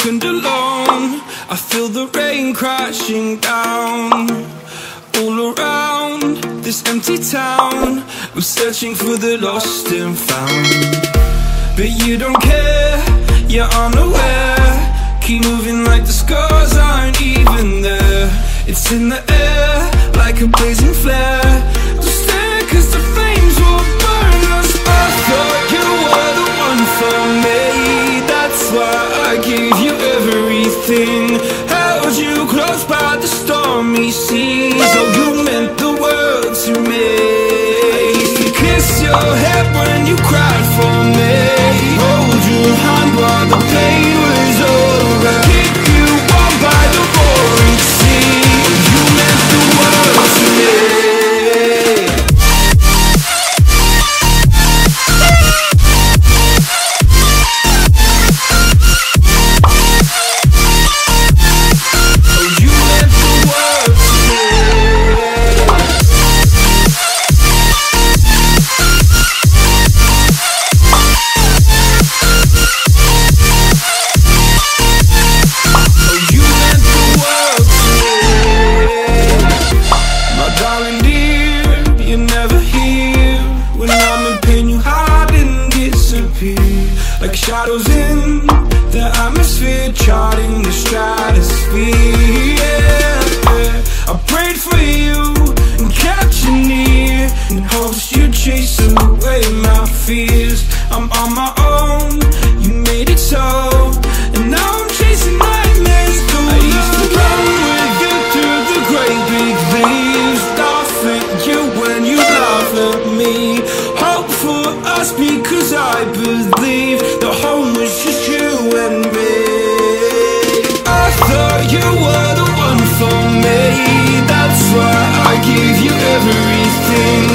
and alone. I feel the rain crashing down all around this empty town. I'm searching for the lost and found, but you don't care, you're unaware. Keep moving like the scars aren't even there. It's in the air like a blazing flare. Don't stare cause the flames will burn us. I thought you were the one for me, that's why I gave you everything. Held you close by the stormy seas. Oh, you meant the world to me. I used to kiss your head when you cried for me, hold your hand while the pain was over, keep you warm by the roaring sea. You meant the world to me. Like shadows in the atmosphere, charting the stratosphere. Yeah. I prayed for you and kept you near in hopes you'd chase away my fears. I'm on my own, you made it so, and now I'm chasing nightmares too. I used to run with you through the great big leaves, laugh at you when you laugh at me. Hope for us because I believe the home was just you and me. I thought you were the one for me, that's why I gave you everything.